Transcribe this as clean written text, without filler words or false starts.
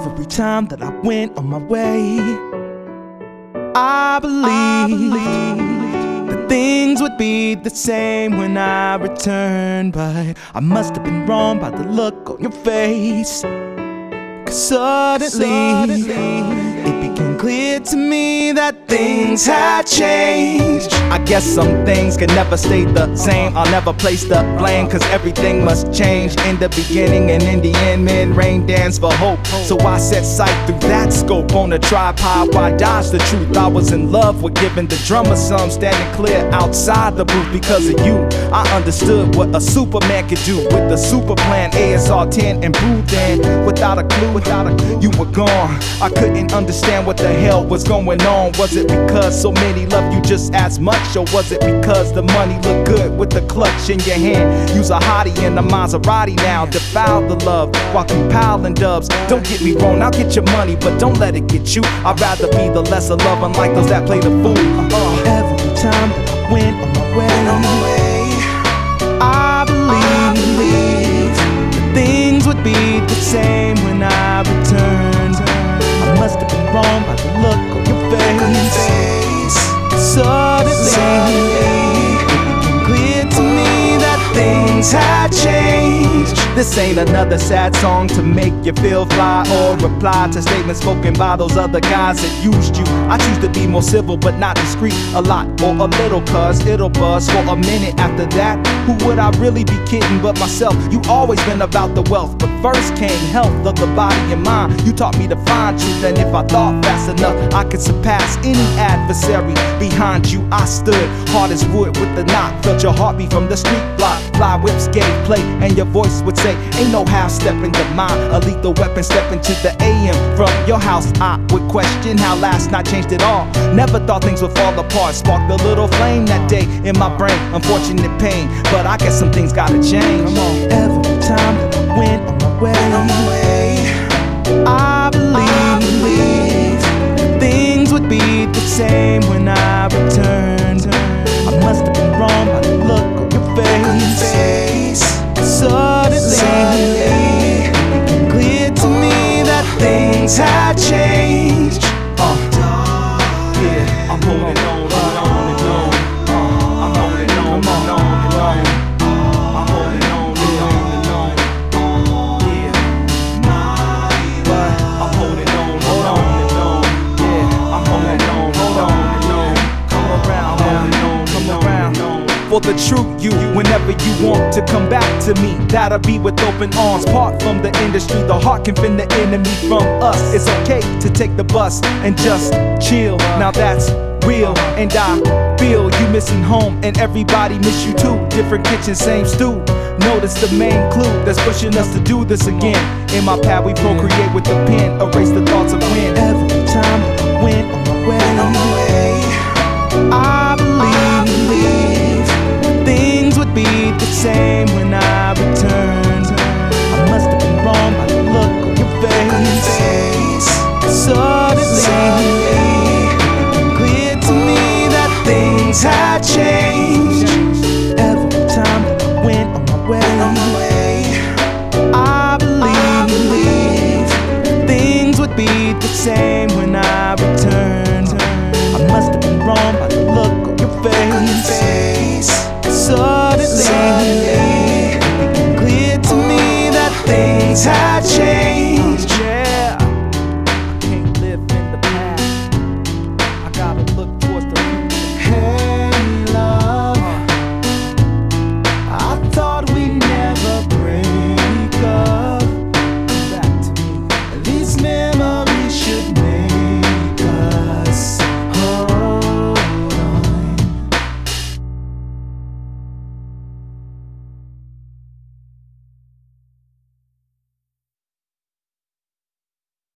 Every time that I went on my way, I believed that things would be the same when I returned. But I must have been wrong by the look on your face, 'cause suddenly it became clear to me that things had changed. I guess some things can never stay the same. I'll never place the blame, 'cause everything must change in the beginning and in the end. Men rain dance for hope, so I set sight through that scope on a tripod. Why dodge the truth? I was in love with giving the drummer some, standing clear outside the booth. Because of you, I understood what a Superman could do with the super plan. ASR 10 and brew then, without a clue, you were gone. I couldn't understand what the hell was going on. Was it because so many loved you just as much? Or was it because the money looked good with the clutch in your hand? Use a hottie in a Maserati now, defile the love while compiling dubs. Don't get me wrong, I'll get your money, but don't let it get you. I'd rather be the lesser love, unlike those that play the fool. Every time that I went on my way, I believed that things would be the same when I returned. I must have been wrong by the look on your face. Suddenly it became clear to me that things had changed. This ain't another sad song to make you feel fly, or reply to statements spoken by those other guys that used you. I choose to be more civil but not discreet, a lot or a little, 'cause it'll buzz for a minute. After that, who would I really be kidding but myself? You always been about the wealth, but first came health of the body and mind. You taught me to find truth, and if I thought fast enough, I could surpass any adversary. Behind you I stood, hard as wood with the knock. Felt your heartbeat from the street block. Fly whips gave play, and your voice would say, ain't no half stepping to mine. A lethal weapon step into the AM. From your house I would question how last night changed it all. Never thought things would fall apart. Sparked a little flame that day in my brain. Unfortunate pain, but I guess some things gotta change. Every time that I went on my way, I believed that things would be the same when I returned. I must have been wrong by the look on your face. Suddenly it became clear to me that things had changed. Yeah, I'm holding on and on and on. I'm holding on and on and on. I'm holding on and on and on. Yeah, but I'm holding on and on and on. Yeah, I'm holding on and on and on. Come around, come around. For the true you, whenever you want to come back to me, that'll be with open arms. Part from the industry, the heart can fend the enemy from us. It's okay to take the bus and just chill. Now that's real, and I feel you missing home, and everybody miss you too. Different kitchen, same stew. Notice the main clue that's pushing us to do this again. In my path we procreate with the pen, erase the thoughts of when. Every time that I went on my way, I believed things would be the same when I returned. I must have been wrong by the look on your face. Suddenly it became clear to me that things had changed. Every time that I went on my way, I believed things would be the same when I returned.